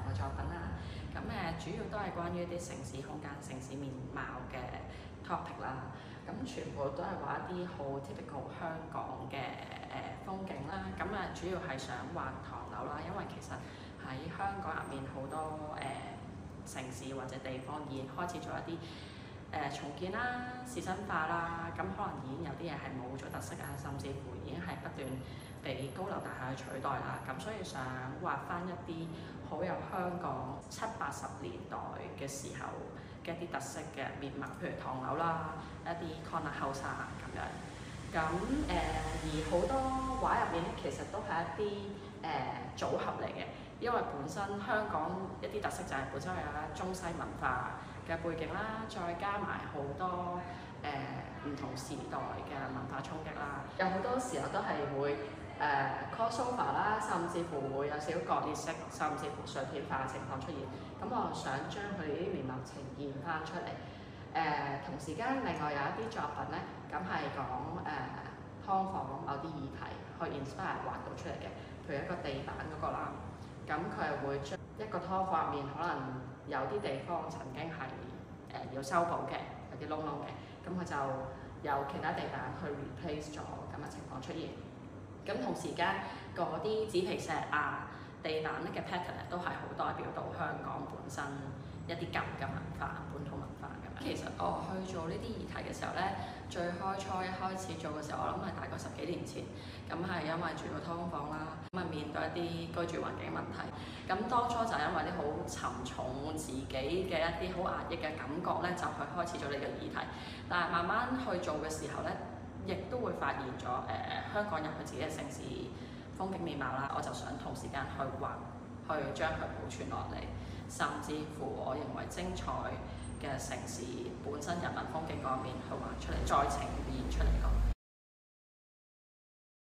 嘅作品啦。咁主要都係關於一啲城市空間、城市面貌嘅 topic 啦。咁全部都係畫一啲好 typical 香港嘅風景啦。咁主要係想畫唐樓啦，因為其實喺香港入面好多城市或者地方已經開始做一啲重建啦、仕新化啦，咁可能已經有啲嘢係冇咗特色啊，甚至乎已經係不斷被高樓大廈去取代啦。咁所以想畫翻一啲好有香港70-80年代嘅時候嘅一啲特色嘅面貌，譬如唐樓啦、一啲 corner house 啊咁樣。咁而好多畫入面咧，其實都係一啲組合嚟嘅，因為本身香港一啲特色就係本身係有中西文化嘅背景啦，再加埋好多唔同時代嘅文化衝擊啦，有好多時候都係會crossover 啦，甚至乎會有少少割裂式，甚至乎碎片化嘅情況出現。咁我想將佢哋啲面貌呈現翻出嚟。同時間另外有一啲作品咧，咁係講劏房某啲議題去 inspire 畫到出嚟嘅，譬如一個地板嗰個啦，咁佢係會將一個劏房入面可能有啲地方曾經係要修補嘅，有啲窿窿嘅，咁佢就有其他地板去 replace 咗咁嘅情況出現。咁同時間嗰啲紙皮石啊、地板咧嘅 pattern 都係好代表到香港本身一啲舊嘅文化、本土文化咁樣。其實我去做呢啲議題嘅時候咧，最開始做嘅時候，我諗係大概10幾年前，咁係因為住過劏房啦，咁面對一啲居住環境問題。咁當初就係因為啲好沉重自己嘅一啲好壓抑嘅感覺咧，就去開始咗呢個議題。但係慢慢去做嘅時候咧，亦都會發現咗香港有佢自己嘅城市風景面貌啦，我就想同時間去畫，去將佢保存落嚟，甚至乎我認為精彩嘅城市本身人文風景嗰面去畫出嚟，再呈現出嚟咯。